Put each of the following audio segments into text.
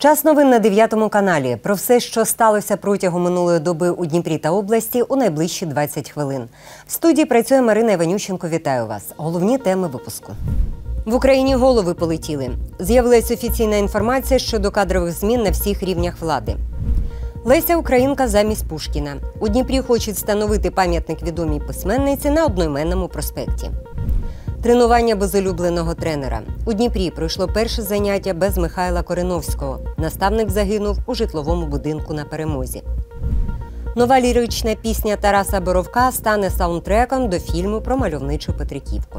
Час новин на 9 каналі. Про все, що сталося протягом минулої доби у Дніпрі та області у найближчі 20 хвилин. В студії працює Марина Іванющенко. Вітаю вас. Головні теми випуску. В Україні голови полетіли. З'явилась офіційна інформація щодо кадрових змін на всіх рівнях влади. Леся Українка замість Пушкіна. У Дніпрі хочуть встановити пам'ятник відомій письменниці на одноіменному проспекті. Тренування без улюбленого тренера. У Дніпрі пройшло перше заняття без Михайла Кореновського. Наставник загинув у житловому будинку на Перемозі. Нова лірична пісня Тараса Боровка стане саундтреком до фільму про мальовничу Петриківку.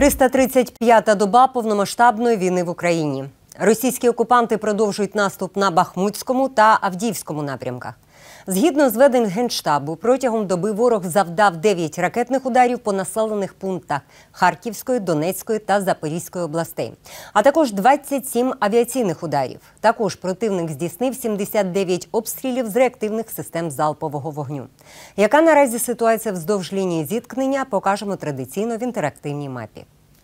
335-та доба повномасштабної війни в Україні. Російські окупанти продовжують наступ на Бахмутському та Авдіївському напрямках. Згідно з зведень Генштабу, протягом доби ворог завдав 9 ракетних ударів по населених пунктах Харківської, Донецької та Запорізької областей, а також 27 авіаційних ударів. Також противник здійснив 79 обстрілів з реактивних систем залпового вогню. Яка наразі ситуація вздовж лінії зіткнення, покажемо традиційно в інтерактивній мапі.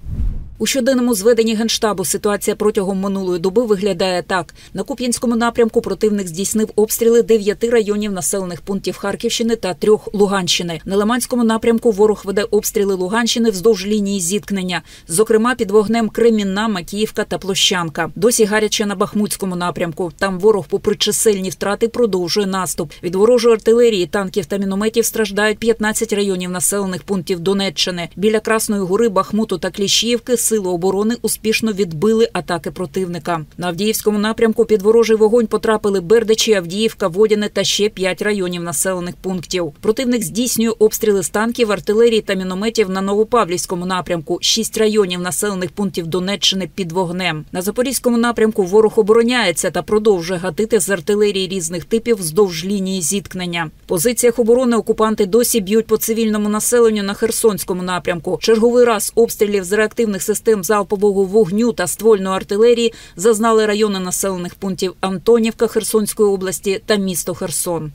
У щоденному зведенні Генштабу ситуація протягом минулої доби виглядає так. На Куп'янському напрямку противник здійснив обстріли 9 районів населених пунктів Харківщини та 3 Луганщини. На Лиманському напрямку ворог веде обстріли Луганщини вздовж лінії зіткнення. Зокрема, під вогнем Кремінна, Макіївка та Площанка. Досі гаряче на Бахмутському напрямку. Там ворог, попри чисельні втрати, продовжує наступ. Від ворожої артилерії, танків та мінометів страждають 15 районів населених пунктів Донеччини. Біля Красної Гори, Бахмуту та Кліщіївки Сили оборони успішно відбили атаки противника. На Авдіївському напрямку під ворожий вогонь потрапили Бердичі, Авдіївка, Водяне та ще 5 районів населених пунктів. Противник здійснює обстріли з танків, артилерії та мінометів на Новопавлівському напрямку. 6 районів населених пунктів Донеччини під вогнем. На Запорізькому напрямку ворог обороняється та продовжує гатити з артилерії різних типів вздовж лінії зіткнення. В позиціях оборони окупанти досі б'ють по цивільному населенню на Херсонському напрямку. Черговий раз обстрілів з реактивних систем залпового вогню та ствольної артилерії зазнали райони населених пунктів Антонівка Херсонської області та місто Херсон.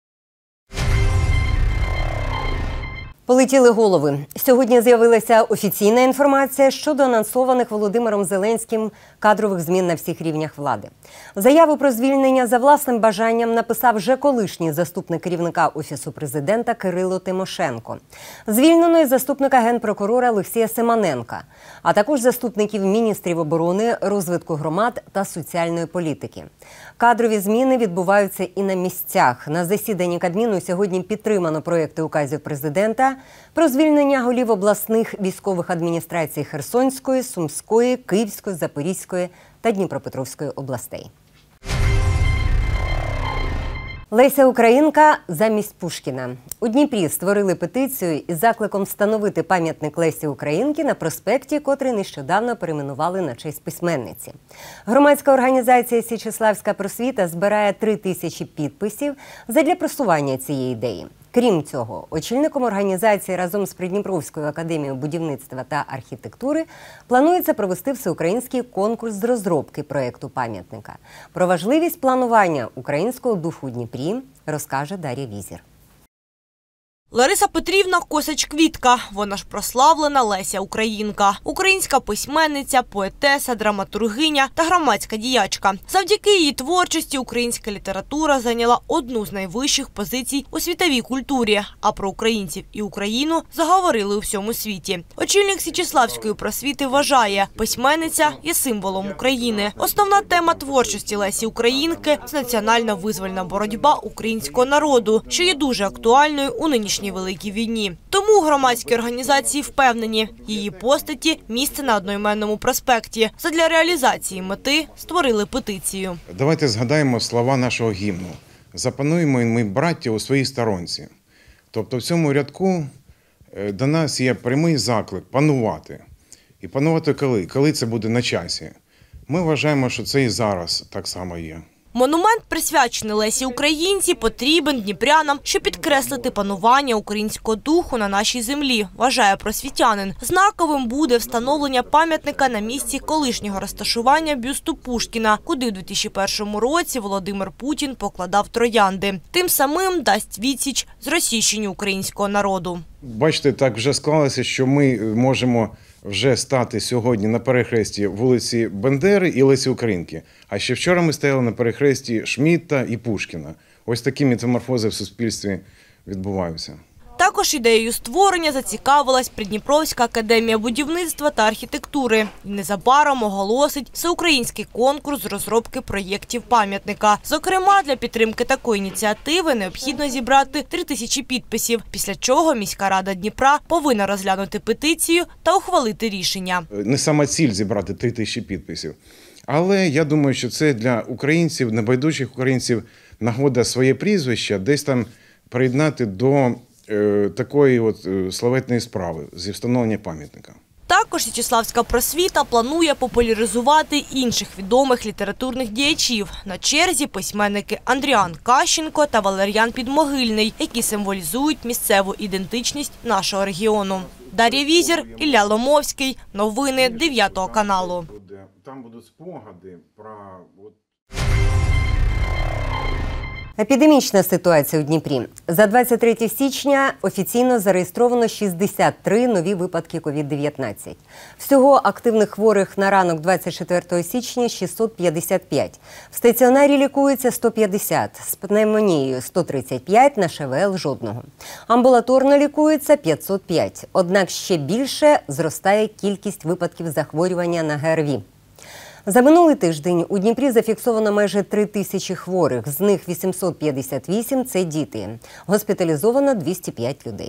Полетіли голови. Сьогодні з'явилася офіційна інформація щодо анонсованих Володимиром Зеленським кадрових змін на всіх рівнях влади. Заяву про звільнення за власним бажанням написав вже колишній заступник керівника Офісу президента Кирило Тимошенко. Звільнено й заступника генпрокурора Олексія Симоненка, а також заступників міністрів оборони, розвитку громад та соціальної політики. Кадрові зміни відбуваються і на місцях. На засіданні Кабміну сьогодні підтримано проєкти указів президента про звільнення голів обласних військових адміністрацій Херсонської, Сумської, Київської, Запорізької та Дніпропетровської областей. Леся Українка замість Пушкіна. У Дніпрі створили петицію із закликом встановити пам'ятник Лесі Українки на проспекті, котрий нещодавно перейменували на честь письменниці. Громадська організація «Січеславська просвіта» збирає 3000 підписів задля просування цієї ідеї. Крім цього, очільником організації разом з Придніпровською академією будівництва та архітектури планується провести всеукраїнський конкурс з розробки проєкту пам'ятника. Про важливість планування українського духу у Дніпрі розкаже Дар'я Візір. Лариса Петрівна Косач-Квітка, вона ж прославлена Леся Українка. Українська письменниця, поетеса, драматургиня та громадська діячка. Завдяки її творчості українська література зайняла одну з найвищих позицій у світовій культурі, а про українців і Україну заговорили у всьому світі. Очільник Січеславської просвіти вважає, письменниця є символом України. Основна тема творчості Лесі Українки – це національна визвольна боротьба українського народу, що є дуже актуальною у нинішній великій війні. Тому громадські організації впевнені, її постаті – місце на одноіменному проспекті. Задля реалізації мети створили петицію. Давайте згадаємо слова нашого гімну. Запануємо ми, браття, у своїй сторонці. Тобто в цьому рядку до нас є прямий заклик панувати. І панувати коли? Коли це буде на часі. Ми вважаємо, що це і зараз так само є. Монумент, присвячений Лесі Українці, потрібен дніпрянам, щоб підкреслити панування українського духу на нашій землі, вважає просвітянин. Знаковим буде встановлення пам'ятника на місці колишнього розташування бюсту Пушкіна, куди у 2001 році Володимир Путін покладав троянди. Тим самим дасть відсіч зросійщенню українського народу. Бачите, так вже склалося, що ми можемо вже стати сьогодні на перехресті вулиці Бендери і Лесі Українки. А ще вчора ми стояли на перехресті Шмідта і Пушкіна. Ось такі метаморфози в суспільстві відбуваються. Також ідеєю створення зацікавилась Придніпровська академія будівництва та архітектури. І незабаром оголосить всеукраїнський конкурс з розробки проєктів пам'ятника. Зокрема, для підтримки такої ініціативи необхідно зібрати 3000 підписів, після чого міська рада Дніпра повинна розглянути петицію та ухвалити рішення. Не сама ціль зібрати 3000 підписів. Але я думаю, що це для українців, небайдужих українців, нагода своє прізвище десь там приєднати до такої от славетної справи зі встановлення пам'ятника. Також Січеславська просвіта планує популяризувати інших відомих літературних діячів. На черзі письменники Андріан Кащенко та Валер'ян Підмогильний, які символізують місцеву ідентичність нашого регіону. Дар'я Візір, Ілля Ломовський. Новини 9 каналу. Там будуть спогади про... Епідемічна ситуація у Дніпрі. За 23 січня офіційно зареєстровано 63 нові випадки COVID-19. Всього активних хворих на ранок 24 січня 655. В стаціонарі лікується 150, з пневмонією 135, на ШВЛ – жодного. Амбулаторно лікується 505. Однак ще більше зростає кількість випадків захворювання на ГРВІ. За минулий тиждень у Дніпрі зафіксовано майже 3000 хворих, з них 858 – це діти. Госпіталізовано 205 людей.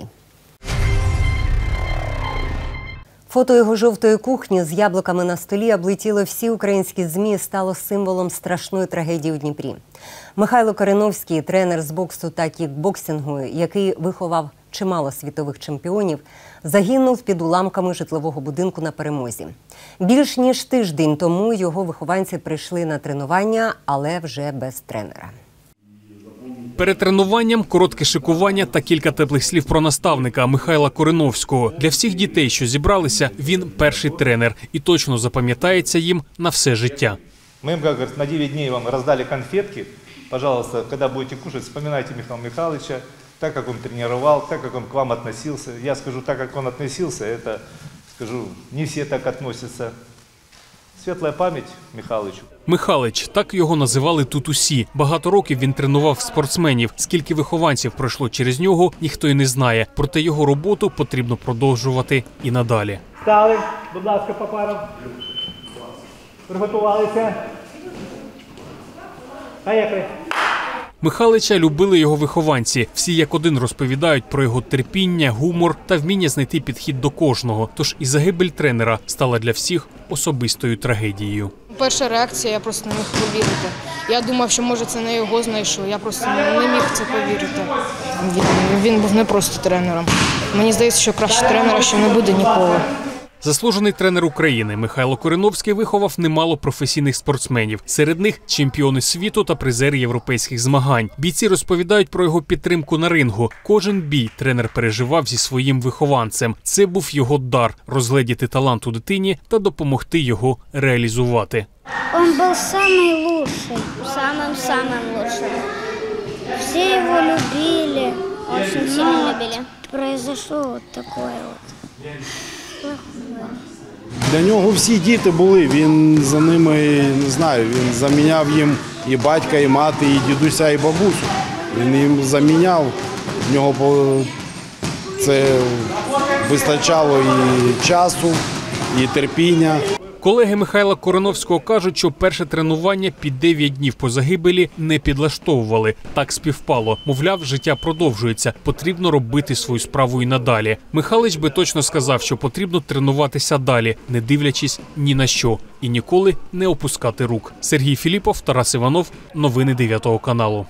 Фото його жовтої кухні з яблуками на столі облетіло всі українські ЗМІ і стало символом страшної трагедії у Дніпрі. Михайло Кореновський, тренер з боксу та кікбоксингу, який виховав чимало світових чемпіонів, загинув під уламками житлового будинку на Перемозі. Більш ніж тиждень тому його вихованці прийшли на тренування, але вже без тренера. Перед тренуванням коротке шикування та кілька теплих слів про наставника Михайла Кореновського. Для всіх дітей, що зібралися, він перший тренер і точно запам'ятається їм на все життя. Мы им, как говорят, на 9 дней вам раздали конфетки. Пожалуйста, когда будете кушать, вспоминайте Михаила Михайловича, так, как он тренировал, так, как он к вам относился. Я скажу, так, как он относился, это, скажу, не все так относятся. Світла пам'ять Михайловичу. Михайлович, так його називали тут усі. Багато років він тренував спортсменів. Скільки вихованців пройшло через нього, ніхто й не знає. Проте його роботу потрібно продовжувати і надалі. Стали, будь ласка, по парам. Приготувалися. Поїхали. Михайлича любили його вихованці. Всі як один розповідають про його терпіння, гумор та вміння знайти підхід до кожного. Тож і загибель тренера стала для всіх особистою трагедією. Перша реакція, я просто не міг повірити. Я думав, що може це не його знайшов, я просто не міг в це повірити. Він був не просто тренером. Мені здається, що краще тренера ще не буде ніколи. Заслужений тренер України Михайло Кореновський виховав немало професійних спортсменів. Серед них чемпіони світу та призери європейських змагань. Бійці розповідають про його підтримку на рингу. Кожен бій тренер переживав зі своїм вихованцем. Це був його дар – розгледіти талант у дитині та допомогти його реалізувати. Він був самий лучший, самим лучшим. Всі його любили, дуже сильно любили. Произошло вот такое вот. Для нього всі діти були, він за ними, не знаю, він заміняв їм і батька, і мати, і дідуся, і бабусю. Він їм заміняв, в нього це вистачало і часу, і терпіння. Колеги Михайла Кореновського кажуть, що перше тренування під 9 днів по загибелі не підлаштовували. Так співпало. Мовляв, життя продовжується, потрібно робити свою справу і надалі. Михайлович би точно сказав, що потрібно тренуватися далі, не дивлячись ні на що. І ніколи не опускати рук. Сергій Філіпов, Тарас Іванов. Новини 9 каналу.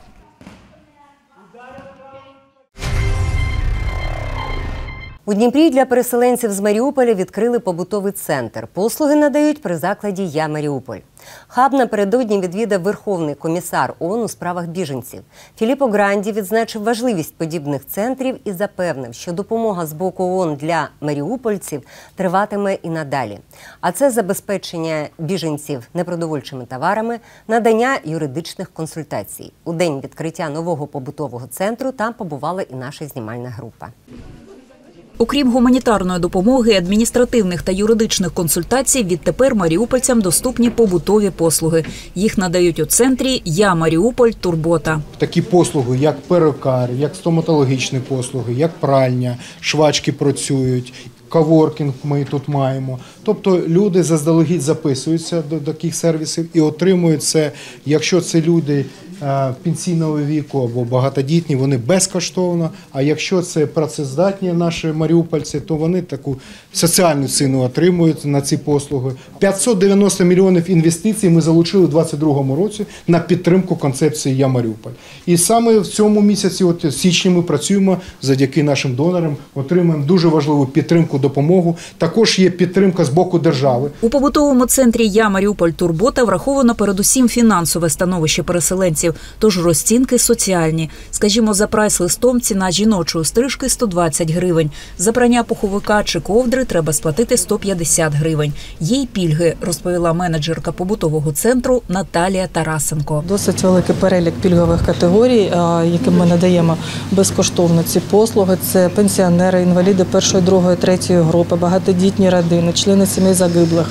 У Дніпрі для переселенців з Маріуполя відкрили побутовий центр. Послуги надають при закладі «Я Маріуполь». Хаб напередодні відвідав Верховний комісар ООН у справах біженців. Філіппо Гранді відзначив важливість подібних центрів і запевнив, що допомога з боку ООН для маріупольців триватиме і надалі. А це забезпечення біженців непродовольчими товарами, надання юридичних консультацій. У день відкриття нового побутового центру там побувала і наша знімальна група. Окрім гуманітарної допомоги, адміністративних та юридичних консультацій, відтепер маріупольцям доступні побутові послуги. Їх надають у центрі «Я Маріуполь. Турбота». Такі послуги, як перукар, як стоматологічні послуги, як пральня, швачки працюють, коворкінг ми тут маємо. Тобто люди заздалегідь записуються до таких сервісів і отримують це, якщо це люди пенсійного віку або багатодітні, вони безкоштовно, а якщо це працездатні наші маріупольці, то вони таку соціальну ціну отримують на ці послуги. 590 мільйонів інвестицій ми залучили у 2022 році на підтримку концепції «Я Маріуполь». І саме в цьому місяці, в січні, ми працюємо завдяки нашим донорам, отримуємо дуже важливу підтримку, допомогу. Також є підтримка з боку держави. У побутовому центрі «Я Маріуполь. Турбота» враховано передусім фінансове становище переселенців, тож розцінки соціальні. Скажімо, за прайс-листом ціна жіночої стрижки – 120 гривень. За прання пуховика чи ковдри треба сплатити 150 гривень. Є й пільги, розповіла менеджерка побутового центру Наталія Тарасенко. Досить великий перелік пільгових категорій, яким ми надаємо безкоштовно ці послуги. Це пенсіонери, інваліди першої, другої, третьої групи, багатодітні родини, члени сімей загиблих,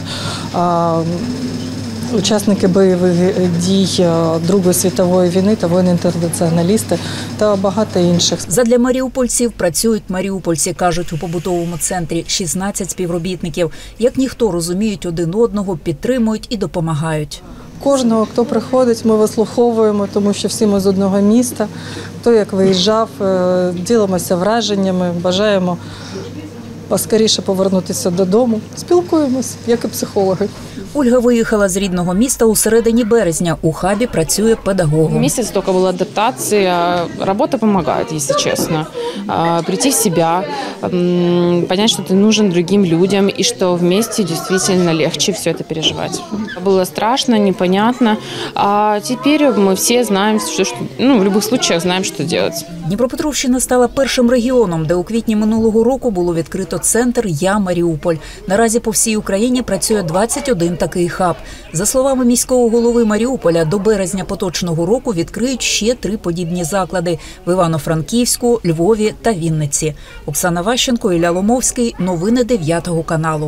учасники бойових дій Другої світової війни та воїни-інтернаціоналісти та багато інших. Задля маріупольців працюють маріупольці, кажуть у побутовому центрі 16 співробітників. Як ніхто розуміють один одного, підтримують і допомагають. Кожного, хто приходить, ми вислуховуємо, тому що всі ми з одного міста. Хто як виїжджав, ділимося враженнями, бажаємо поскоріше повернутися додому. Спілкуємось, як і психологи. Ольга виїхала з рідного міста у середині березня. У хабі працює педагогом. Месяц только была адаптация. Работа помогает, если честно. Прийти в себя, понять, что ты нужен другим людям и что вместе действительно легче все это переживать. Было страшно, непонятно. А теперь мы все знаем, в любых случаях знаем, что делать. Дніпропетровщина стала першим регіоном, де у квітні минулого року було відкрито центр «Я Маріуполь». Наразі по всій Україні працює 21 такий хаб. За словами міського голови Маріуполя, до березня поточного року відкриють ще 3 подібні заклади – в Івано-Франківську, Львові та Вінниці. Оксана Ващенко, Ілля Ломовський. Новини 9 каналу.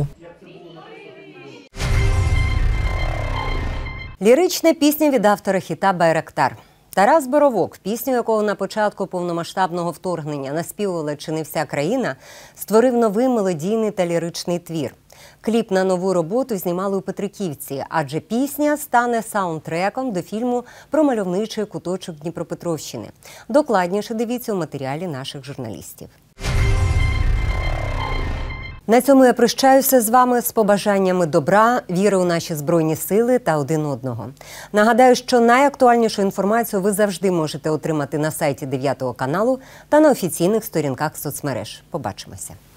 Лірична пісня від автора хіта «Байрактар». Тарас Боровок, пісню якого на початку повномасштабного вторгнення наспівувала чи не вся країна, створив новий мелодійний та ліричний твір. Кліп на нову роботу знімали у Петриківці, адже пісня стане саундтреком до фільму про мальовничий куточок Дніпропетровщини. Докладніше дивіться у матеріалі наших журналістів. На цьому я прощаюся з вами з побажаннями добра, віри у наші Збройні Сили та один одного. Нагадаю, що найактуальнішу інформацію ви завжди можете отримати на сайті 9 каналу та на офіційних сторінках соцмереж. Побачимося.